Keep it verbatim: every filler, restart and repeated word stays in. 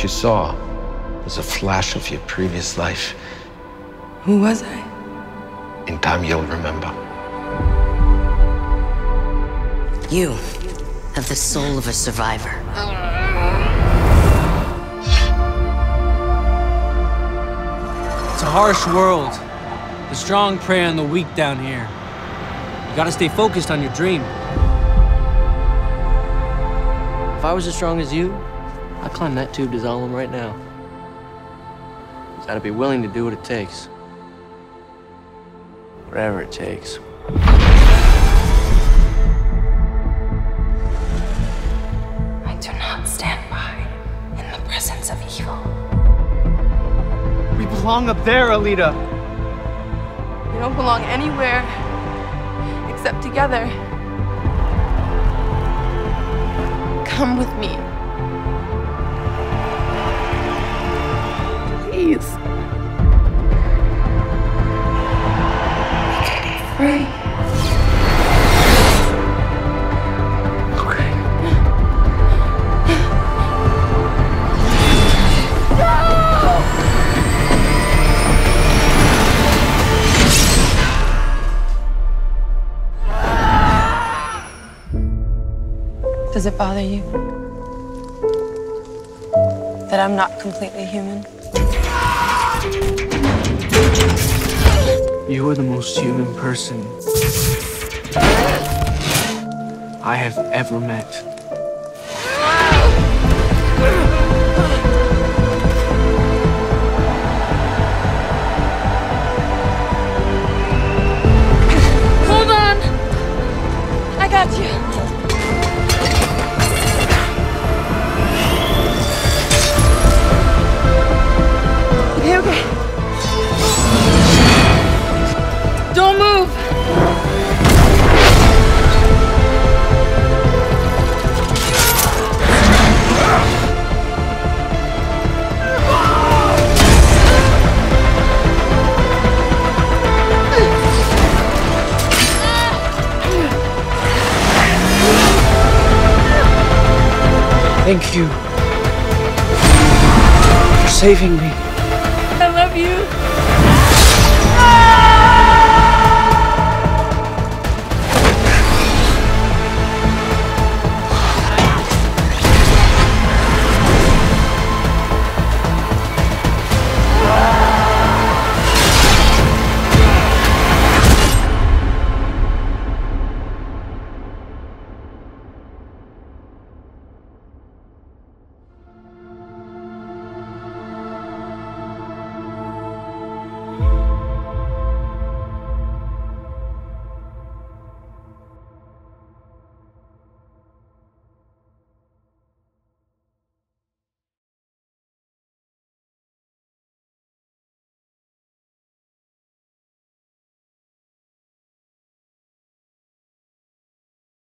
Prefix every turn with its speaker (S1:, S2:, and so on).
S1: What you saw was a flash of your previous life.
S2: Who was I?
S1: In time, you'll remember.
S3: You have the soul of a survivor.
S4: It's a harsh world. The strong prey on the weak down here. You gotta stay focused on your dream. If I was as strong as you, I'd climb that tube to Zalem right now. Just gotta be willing to do what it takes. Whatever it takes.
S2: I do not stand by in the presence of evil.
S5: We belong up there, Alita.
S2: We don't belong anywhere except together. Come with me. Please. We can be free.
S5: Okay.
S2: Does it bother you that I'm not completely human?
S5: You are the most human person I have ever met.
S2: Hold on! I got you. Okay, okay. Don't move!
S5: Thank you for saving me.